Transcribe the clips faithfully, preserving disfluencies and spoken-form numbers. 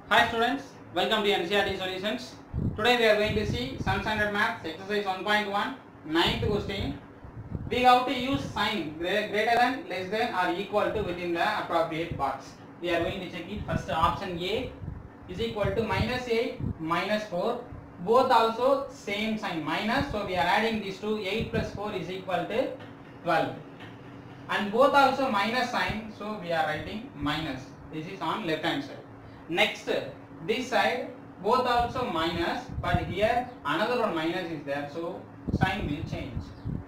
Hi students, welcome to N C E R T Solutions. Today we are going to see Sum Standard Maths exercise one point one, ninth question. We have to use sign greater than, less than or equal to within the appropriate box. We are going to check it. First option A is equal to minus eight, minus four. Both also same sign minus, so we are adding these two. eight plus four is equal to twelve. And both also minus sign, so we are writing minus. This is on left hand side. Next, this side both also minus, but here another one minus is there, so sign will change.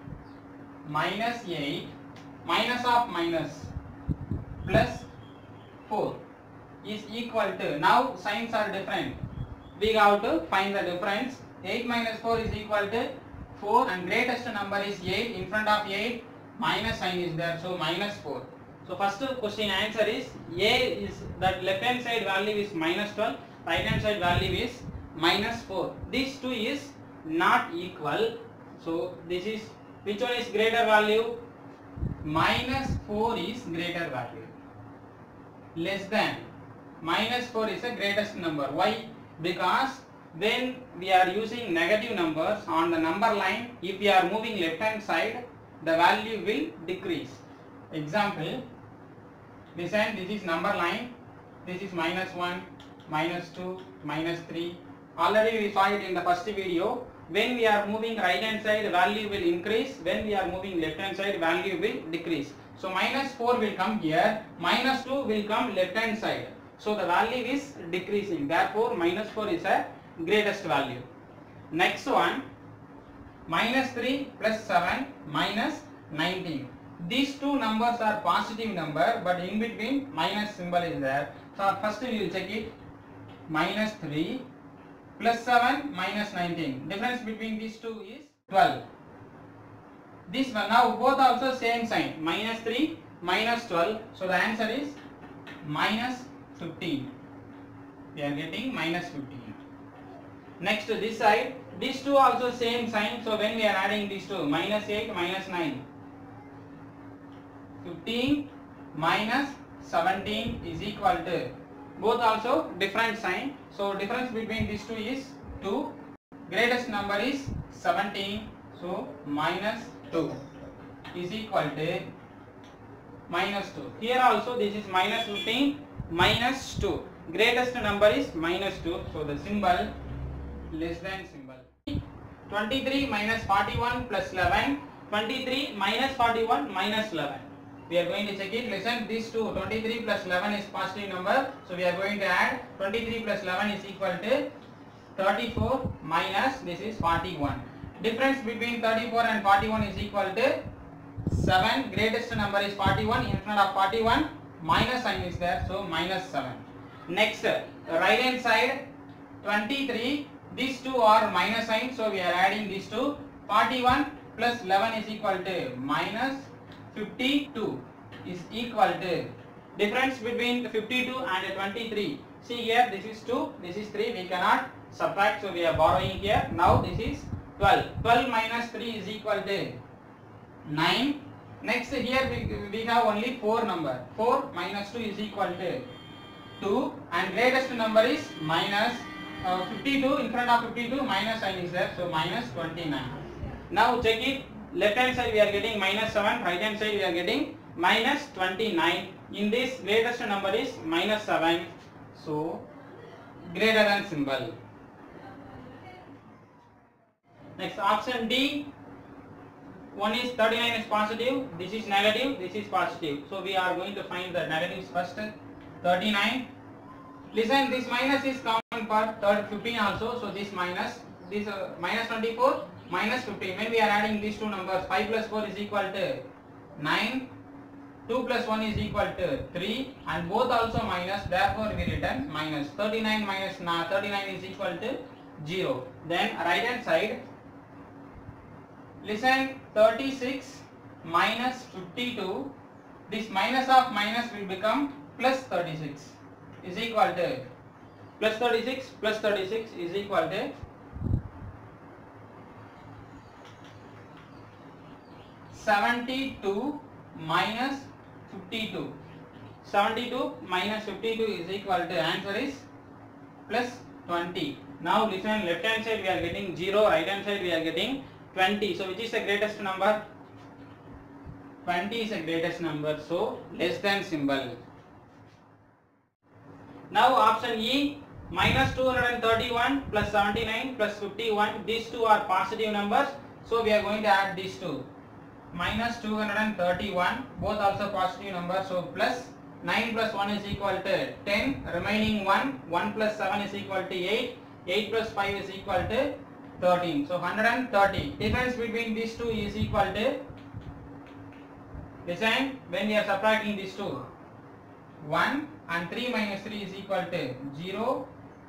Minus eight minus of minus plus four is equal to, now signs are different, we have to find the difference. Eight minus four is equal to four, and greatest number is eight. In front of eight minus sign is there, so minus four. So first question answer is A is that left hand side value is minus twelve, right hand side value is minus four. These two is not equal, so this is, which one is greater value? Minus four is greater value. Less than, minus four is the greatest number. Why? Because when we are using negative numbers on the number line, if we are moving left hand side, the value will decrease. Example, listen, this is number line, this is minus one, minus two, minus three. Already we saw it in the first video. When we are moving right hand side, value will increase. When we are moving left hand side, value will decrease. So minus four will come here, minus two will come left hand side. So the value is decreasing. Therefore minus four is a greatest value. Next one, minus three plus seven minus nineteen. These two numbers are positive number, but in between minus symbol is there. So first we will check it. Minus three plus seven minus nineteen. Difference between these two is twelve. This one, now both also same sign. Minus three minus twelve. So the answer is minus fifteen. We are getting minus fifteen. Next this side, these two also same sign. So when we are adding these two, minus eight minus nine. fifteen minus seventeen is equal to, both also different sign, so difference between these two is two. Greatest number is seventeen, so minus two is equal to minus two. Here also this is minus fifteen minus two. Greatest number is minus two, so the symbol less than symbol. twenty-three minus forty-one plus eleven. twenty-three minus forty-one minus eleven. We are going to check it. Listen, these two, twenty-three plus eleven is positive number, so we are going to add twenty-three plus eleven is equal to thirty-four minus this is forty-one. Difference between thirty-four and forty-one is equal to seven. Greatest number is forty-one. In front of forty-one minus sign is there, so minus seven. Next, right hand side, twenty-three. These two are minus sign, so we are adding these two. forty-one plus eleven is equal to minus fifty-two is equal to, difference between fifty-two and twenty-three. See here, this is two, this is three, we cannot subtract, so we are borrowing here. Now this is twelve. twelve minus three is equal to nine. Next here we, we have only four number. four minus two is equal to two, and greatest number is minus uh, fifty-two. In front of fifty-two minus sign is there, so minus twenty-nine. Now check it. Left hand side we are getting minus seven, right hand side we are getting minus twenty-nine. In this greatest number is minus seven, so greater than symbol. Next option D, one is thirty-nine is positive, this is negative, this is positive. So we are going to find the negatives first. thirty-nine. Listen, this minus is common for fifteen also, so this minus, this uh, minus twenty-four. Minus fifteen. When we are adding these two numbers, five plus four is equal to nine, two plus one is equal to three, and both also minus, therefore we written minus. thirty-nine minus thirty-nine is equal to zero. Then right hand side, listen, thirty-six minus fifty-two, this minus of minus will become plus thirty-six is equal to, plus thirty-six plus thirty-six is equal to seventy-two minus fifty-two. seventy-two minus fifty-two is equal to, answer is plus twenty. Now listen, left hand side we are getting zero, right hand side we are getting twenty. So which is the greatest number? twenty is the greatest number, so less than symbol. Now option E, minus two hundred thirty-one plus seventy-nine plus fifty-one, these two are positive numbers, so we are going to add these two. Minus two hundred thirty-one, both also positive numbers, so plus nine plus one is equal to ten, remaining one, one plus seven is equal to eight, eight plus five is equal to thirteen, so one hundred thirty. Difference between these two is equal to, listen, when we are subtracting these two, one and three minus three is equal to zero.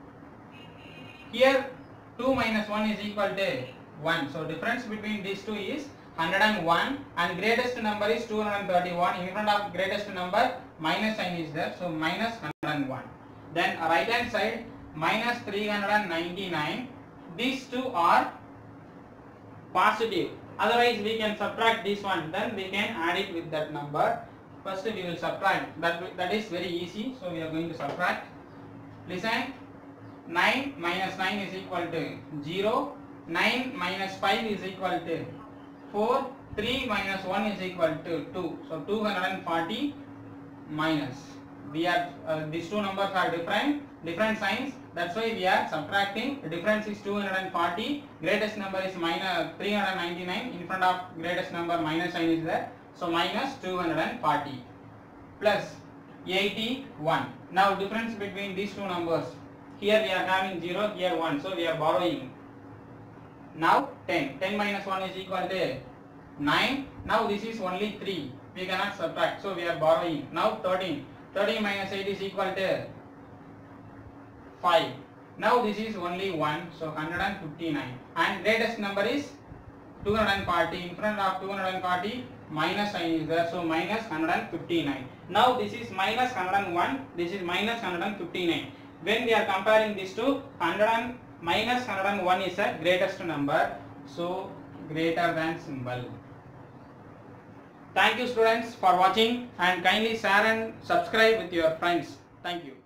Here two minus one is equal to one, so difference between these two is one hundred one, and greatest number is two hundred thirty-one. In front of greatest number minus sign is there, so minus one hundred one. Then right hand side minus three hundred ninety-nine, these two are positive, otherwise we can subtract this one, then we can add it with that number. First we will subtract, that, that is very easy, so we are going to subtract. Listen, nine minus nine is equal to zero, nine minus five is equal to four, three minus one is equal to two, so two hundred forty minus, we are uh, these two numbers are different, different signs, that's why we are subtracting. The difference is two hundred forty, greatest number is minus three hundred ninety-nine, in front of greatest number minus sign is there, so minus two hundred forty plus eighty-one. Now difference between these two numbers, here we are having zero, here one, so we are borrowing. Now ten, ten minus one is equal to nine, now this is only three, we cannot subtract, so we are borrowing. Now thirteen, thirteen minus eight is equal to five, now this is only one, so one hundred fifty-nine, and greatest number is two hundred forty, in front of two hundred forty minus sign is there, so minus one hundred fifty-nine. Now this is minus one hundred one, this is minus one hundred fifty-nine. When we are comparing these two, one hundred minus one hundred one is the greatest number, so greater than symbol. Thank you students for watching, and kindly share and subscribe with your friends. Thank you.